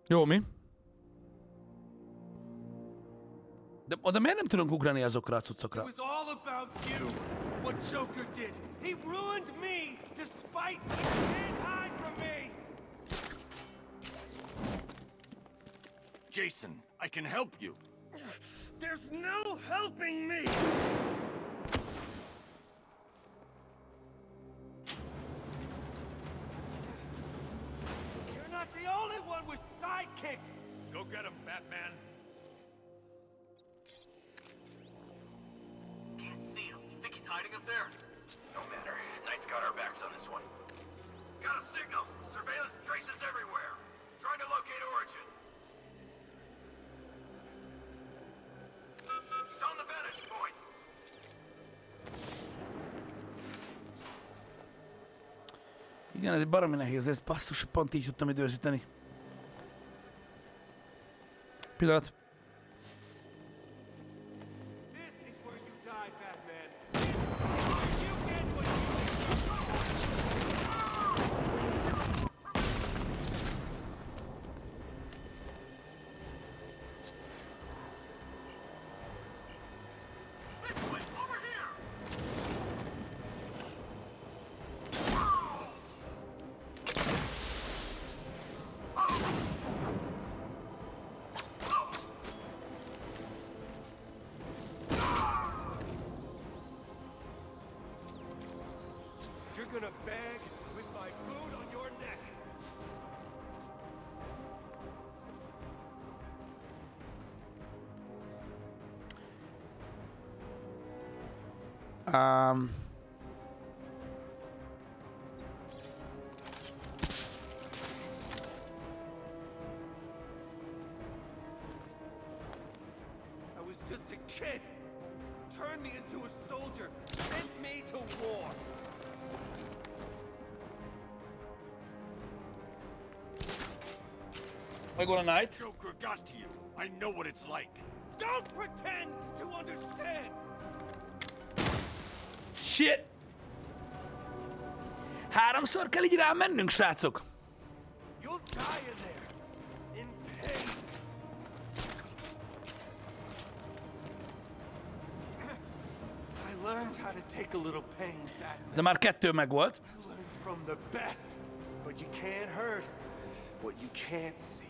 Jó, mi? De oda miért nem tudunk ugrani azokra a cuccokra? It was all about you. What Joker did. He ruined me to spite me. Can't hide from me. Jason, I can help you. There's no helping me. You're not the only one with sidekicks. Go get him, Batman. Can't see him. You think he's hiding up there? No matter. Knight's got our backs on this one. Got a signal. Surveillance traces everywhere. Trying to locate Origin. He's on the vantage point. Igen, ez egy baromi nehéz, de ezt basszus, pont így tudtam időzíteni. Pillanat. This is where you die, Batman. You get what This way, over here. you're gonna beg with my food on your neck. I was just a kid. Turned me into a soldier. Sent me to war. Megvan a Knight. Joker got to you. I know what it's like. Don't pretend to understand. Shit! Háromszor kell így rám mennünk, srácok. You'll die in there. In pain. I learned how to take a little pain, Batman. De már kettő megvolt. I learned from the best. But you can't hurt what you can't see.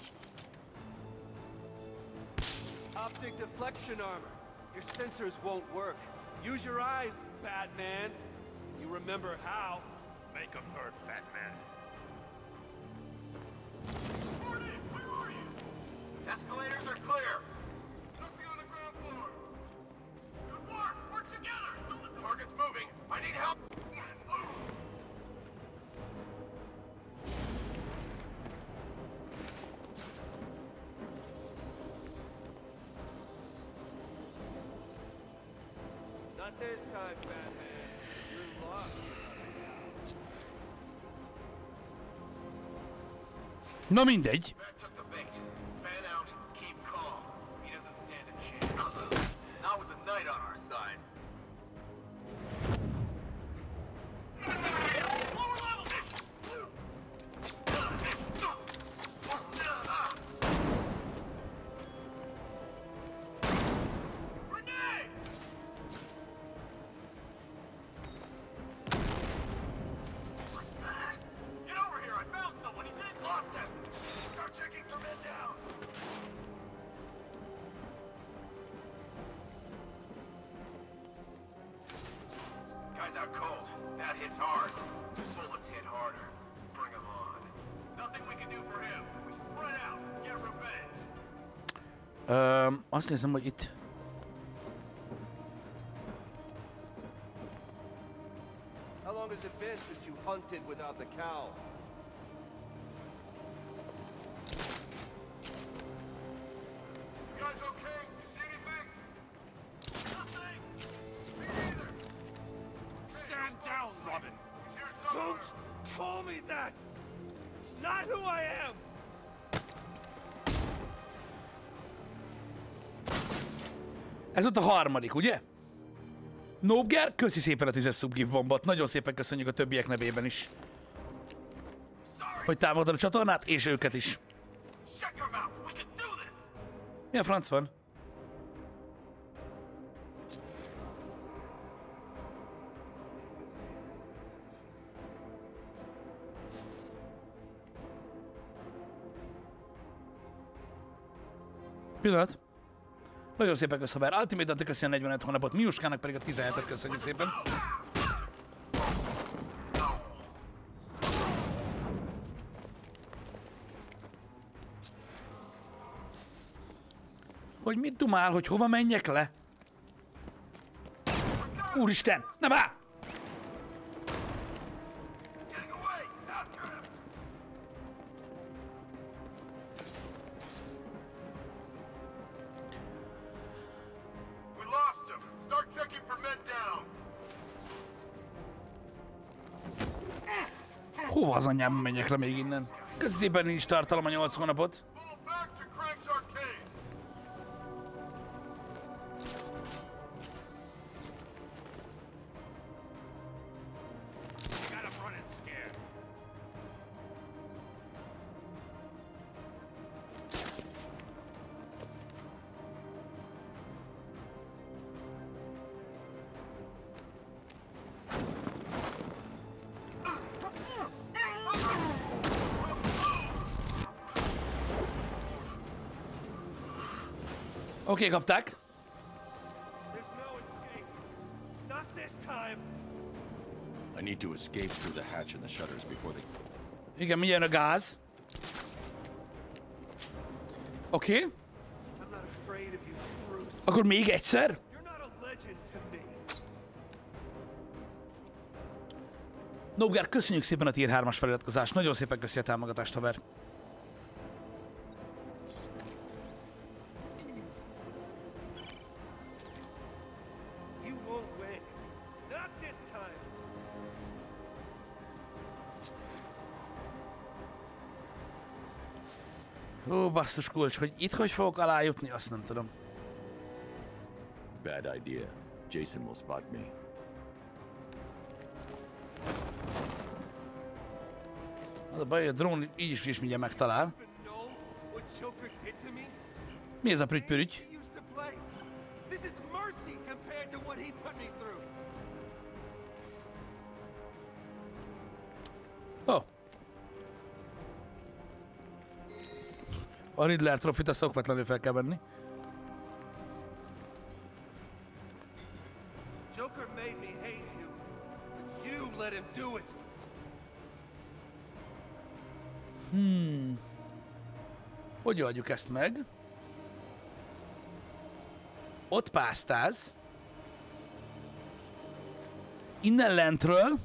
Optic deflection armor. Your sensors won't work. Use your eyes, Batman. You remember how. Make him hurt, Batman. Morty, where are you? Escalators are clear. Must be on the ground floor. Good work. Work together. The target's moving. I need help. Not this time, Batman. You're lost. Na mindegy. Bat took the bait. Fan out. Keep calm. He doesn't stand a chance. Not with the Knight on our side. Lower level! Grenade! What's that? Get over here! I found someone! He's in! Lost him! Start checking for men down! Guy's out cold. That hits hard. Bullets hit harder. Bring him on. Nothing we can do for him. We spread out. Get revenge. Azt nézem, hogy itt... How long has it been since you hunted without the cowl? You guys okay? You see anything? Nothing. Me neither. Stand down, Robin. He's here somewhere. Don't call me that! It's not who I am! Ez ott a harmadik, ugye? Nobger, köszi szépen a 10 subgift bombot. Nagyon szépen köszönjük a többiek nevében is. Hogy támogatod a csatornát, és őket is. Shut your mouth. We can do this. Mi a franc van? Pillanat. Nagyon szépen köszönöm, haver. Ultimate-nek köszi a 45 hónapot, Miuskának pedig a 17-et köszönjük szépen. Hogy mit dumál, hogy hova menjek le? Úristen, nem áll! Getting away. After him. We lost him. Start checking for men down. Hova az anyám menjek le még innen? Köszi szépen, nincs tartalom a 8 hónapot. Fall back to Crank's Arcade. Got him running scared. Oké, kapták. There's no escape. Not this time. I need to escape through the hatch and the shutters before they... Igen, mi jön a gáz? Oké. I'm not afraid of you, Bruce. Akkor még egyszer? You're not a legend to me. Nobgar, köszönjük szépen a tier 3-as feliratkozást. Nagyon szépen köszi a támogatást, haver. You won't win. Not this time. Ó, basszus kulcs, hogy itt hogy fogok alájutni, azt nem tudom. Bad idea. Jason will spot me. Az a baj, hogy a drón így is mindjárt megtalál. Even know what Joker did to me? Mi ez a prügy-pürügy? He used to play. This is mercy compared to what he put me through. Ó. A Riddler trofit a szokvatlanul fel kell venni. Joker made me hate you. But you let him do it. Hogy oldjuk ezt meg? Ott pásztáz. Innen lentről.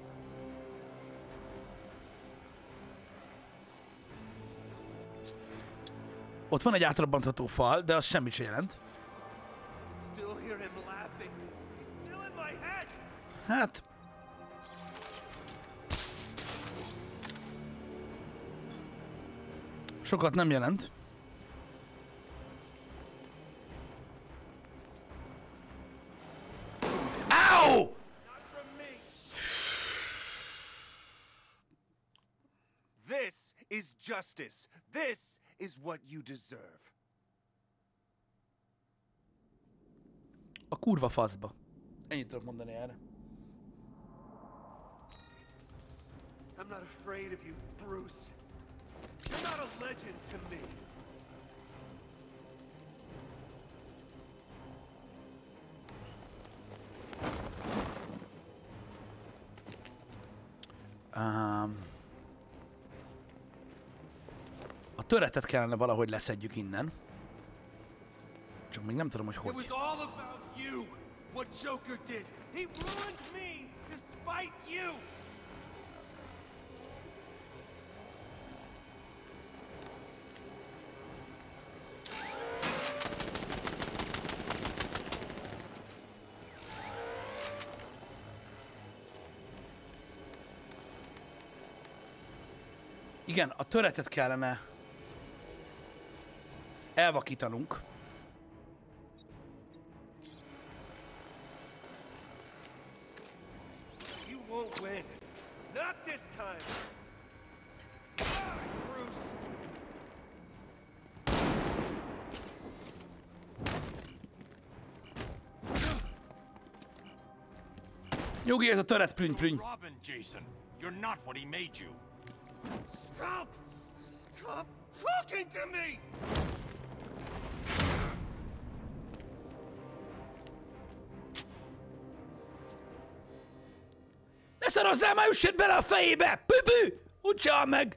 Ott van egy átrabbantható fal, de az semmit sem jelent. Still hear him laughing. He's still in my head. Hát... Sokat nem jelent. Ow! Not from me. This is justice. This is what you deserve. A kurva faszba. Ennyit tudok mondani erre. I'm not afraid of you, Bruce. You're not a legend to me. A töretet kellene valahogy leszedjük innen. Csak még nem tudom, hogy It hogy. was all about you, what Joker did. He ruined me despite you. Igen, a töretet kellene elvakítanunk. You won't win. Not this time. Ah, Bruce. Nyugi, ez a töret plüny-plüny. Robin, Jason. You're not what he made you. Stop! Stop talking to me! Ne szarozzál, már üssed bele a fejébe! Püpü! Úgy csal meg!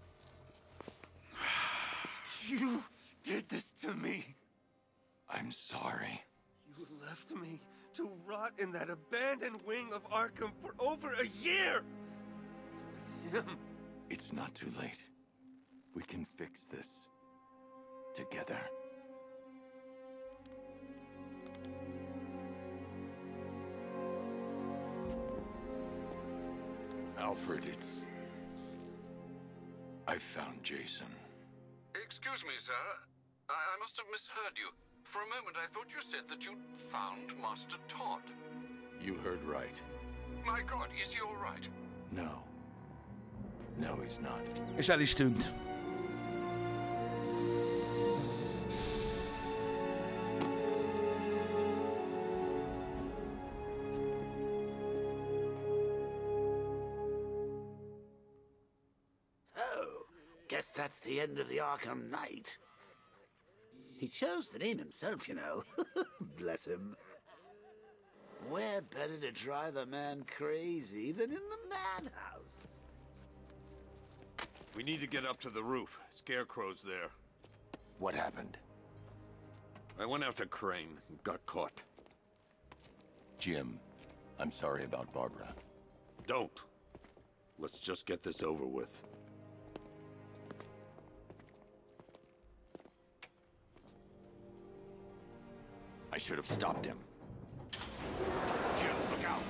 You did this to me. I'm sorry. You left me to rot in that abandoned wing of Arkham for over a year. With him. It's not too late. We can fix this. Together. Alfred, I found Jason. Excuse me, sir. I must have misheard you. For a moment, I thought you said that you'd found Master Todd. You heard right. My God, is he all right? No. No, he's not. És el is tűnt. Oh, guess that's the end of the Arkham Knight. He chose the name himself, you know. Bless him. Where better to drive a man crazy than in the madhouse? We need to get up to the roof. Scarecrow's there. What happened? I went after Crane and got caught. Jim, I'm sorry about Barbara. Don't. Let's just get this over with. I should have stopped him. Jim, look out!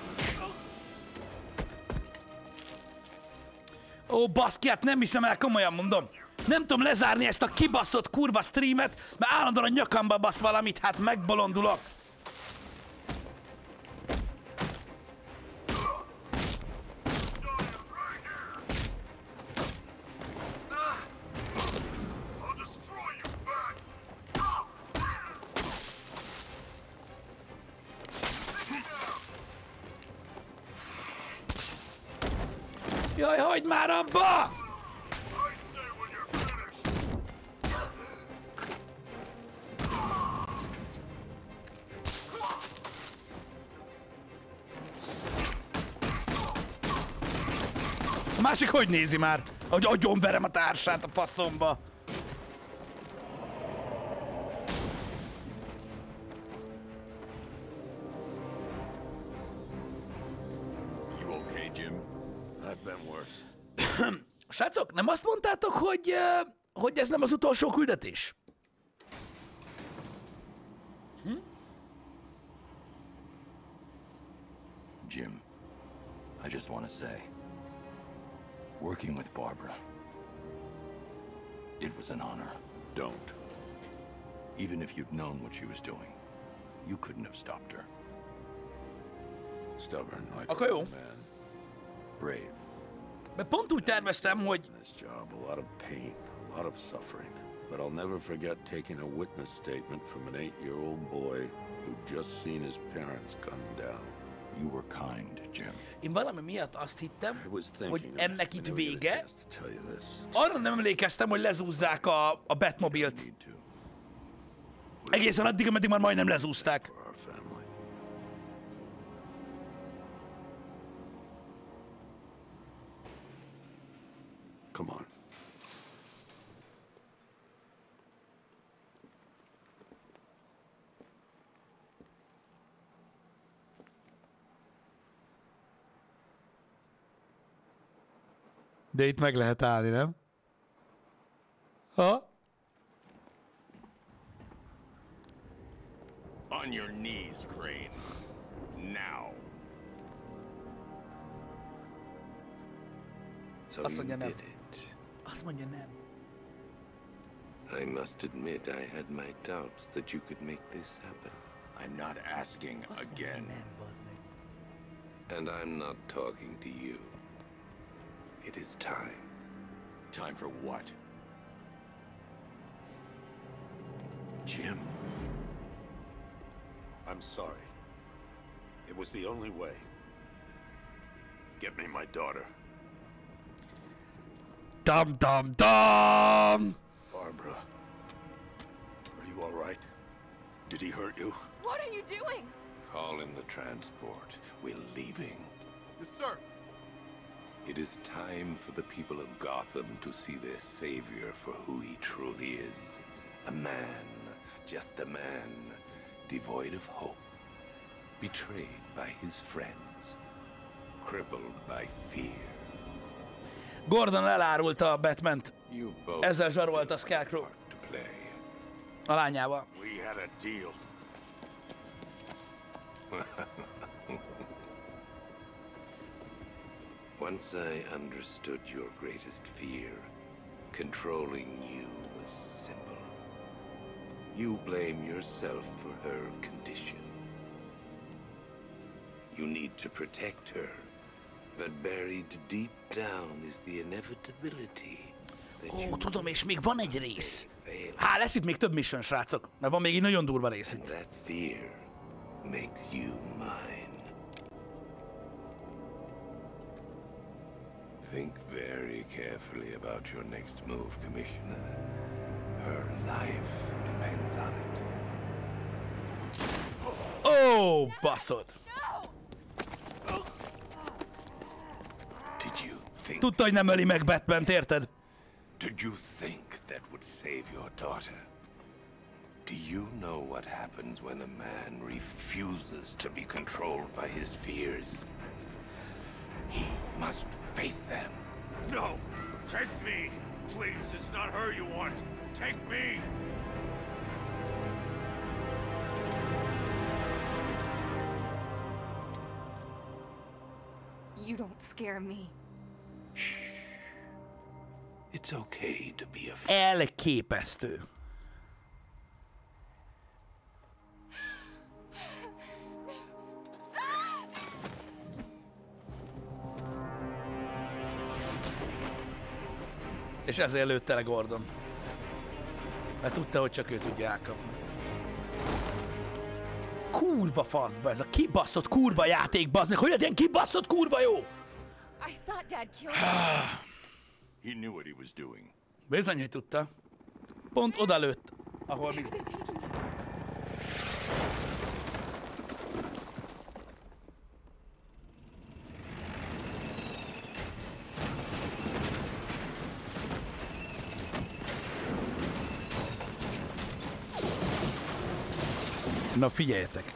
Ó, baszki, hát nem hiszem el, komolyan mondom. Nem tudom lezárni ezt a kibaszott kurva streamet, mert állandóan a nyakamba basz valamit, hát megbolondulok. I'll destroy you back! Jaj, hagyd már abba! I say when you're finished! A másik hogy nézi már? Hogy agyonverem a társát a faszomba. You okay, Jim? I've been worse. Srácok, nem azt mondtátok, hogy ez nem az utolsó küldetés? Jim, I just want to say, working with Barbara, it was an honor. Don't. Even if you'd known what she was doing, you couldn't have stopped her. Stubborn like Okay, a jó. man. Brave. Mert pont úgy terveztem, hogy This job, a lot of pain, a lot of suffering. But I'll never forget taking a witness statement from an 8-year-old boy who'd just seen his parents gunned down. You were kind, Jim. én valami miatt azt hittem, I was thinking hogy ennek I itt never get a vége. chance to tell you this. Arra nem emlékeztem, hogy lezúzzák a Batmobilt. Need to. Egészen addig, ameddig már majdnem lezúzták. For our family. Come on. De itt meg lehet állni, nem? Ha? On your knees, Crane. Now. So Azt you mondja, nem. did it. Azt mondja nem. I must admit I had my doubts that you could make this happen. I'm not asking Azt mondja again. nem, bazzeg. And I'm not talking to you. It is time. Time for what? Jim. I'm sorry. It was the only way. Get me my daughter. Dum dum dum! Barbara. Are you all right? Did he hurt you? What are you doing? Call in the transport. We're leaving. Yes, sir. It is time for the people of Gotham to see their savior for who he truly is. A man, just a man, devoid of hope, betrayed by his friends, crippled by fear. Gordon elárulta a Batmant. You both Ezzel zsarolta Scarecrow to play. a lányával. We had a deal. Once I understood your greatest fear, controlling you was simple. You blame yourself for her condition. You need to protect her, but buried deep down is the inevitability that Ó, you tudom, és még van egy rész. fail. Há, lesz itt még több mission, srácok, mert van még egy nagyon durva rész And itt. that fear makes you mine. Think very carefully about your next move, Commissioner. Her life depends on it. Ó, baszod! Did you think? Tudta, hogy nem öli meg Batmant, érted? Did you think that would save your daughter? Do you know what happens when a man refuses to be controlled by his fears? He must face them. No! Take me! Please, it's not her you want. Take me! You don't scare me. It's okay to be afraid. Elképesztő. És ezért lőtte le Gordon. Mert tudta, hogy csak ő tudja elkapni. Kurva faszba ez a kibaszott kurva játék, bazd meg. Hogy ilyen kibaszott kurva jó? I thought Dad killed him. He knew what he was doing. Bizony, hogy tudta. Pont oda lőtt, ahol mi. Where are they taking you? Na figyeljetek.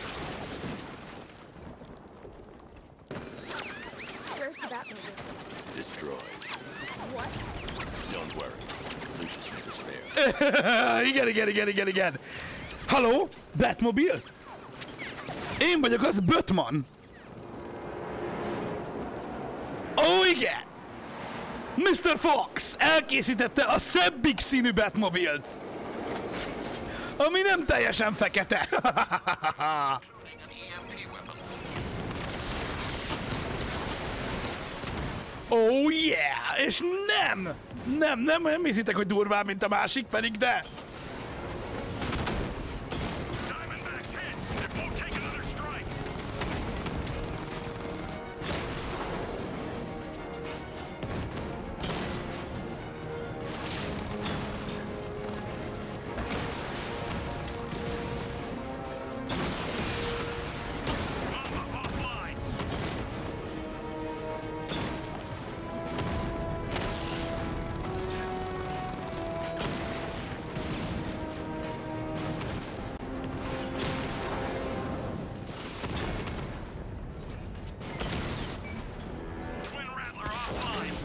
Where's the Batmobile? Destroyed. What? Don't worry. Lucius made us fair. igen. Halló? Batmobile? Én vagyok az Batman. Ó, igen! Mr. Fox elkészítette a szebbik színű Batmobilt. Ami nem teljesen fekete. Oh yeah! És nem hiszitek, hogy durvább, mint a másik, pedig de. Diamondback's hit! It won't take another strike! Offline! Twin Rattler offline!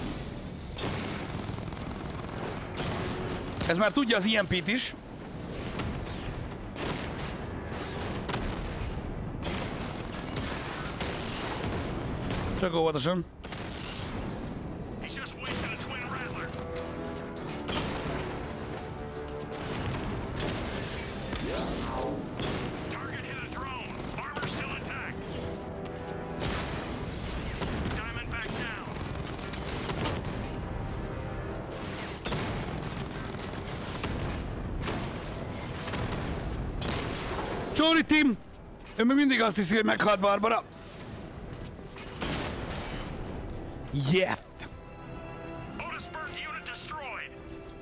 Ez már tudja az EMP-t is. Csak óvatosan. He's just wasted a Twin Rattler! Target hit a drone! Armor still intact! Diamondback down! Csóri Tim! Ő még mindig azt hiszi, hogy meghalt Barbara. Yes! Otisburg unit destroyed.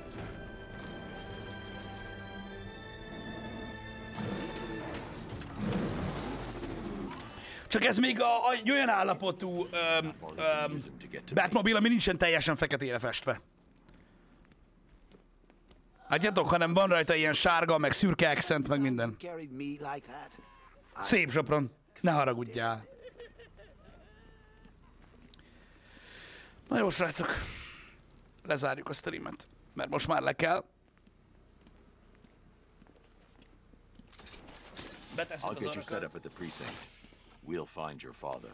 Csak ez még egy olyan állapotú Batmobil, ami nincsen teljesen feketére festve. Látjátok, hanem van rajta ilyen sárga, meg szürke accent, meg minden. Carried me like that. Szép Sopron. Ne haragudjál. Na jó, srácok. Lezárjuk a streamet, mert most már le kell. Betesszük I'll az get you set arrakat. up at the precinct. We'll find your father.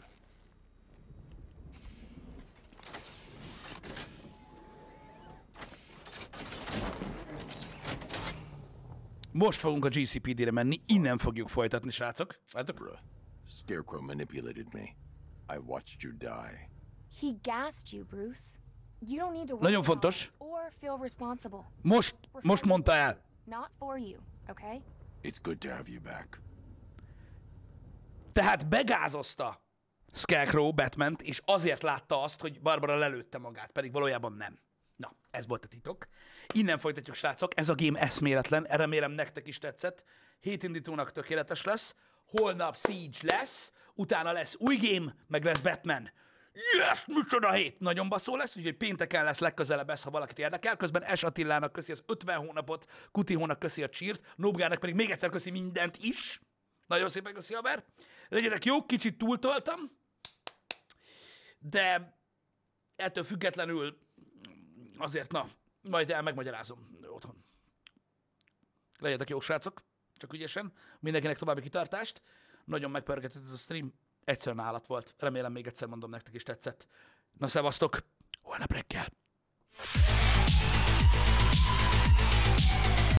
Most fogunk a GCPD-re menni, innen fogjuk folytatni, srácok. Látok? Bruh. Scarecrow manipulated me. I watched you die. He gassed you, Bruce. You don't need to Nagyon fontos. or feel responsible. Most mondta el. Not for you, okay? It's good to have you back. Tehát begázozta Scarecrow Batmant, és azért látta azt, hogy Barbara lelőtte magát, pedig valójában nem. Na, ez volt a titok. Innen folytatjuk, srácok. Ez a game eszméletlen, remélem nektek is tetszett. Hétindítónak tökéletes lesz. Holnap Siege lesz, utána lesz új game, meg lesz Batman. Yes, micsoda hét! Nagyon baszó lesz, úgyhogy pénteken lesz legközelebb ez, ha valakit érdekel. Közben Es Attilának köszi az 50 hónapot, Kutihónak köszi a csírt, Nobgárnak pedig még egyszer köszi mindent is. Nagyon szépen köszi, Haber. Legyetek jók, kicsit túltoltam, de ettől függetlenül azért, na, majd megmagyarázom otthon. Legyetek jók, srácok, csak ügyesen. Mindenkinek további kitartást. Nagyon megpörgetett ez a stream. Egyszerűen állat volt. Remélem még egyszer mondom, nektek is tetszett. Na, szevasztok! Holnap reggel!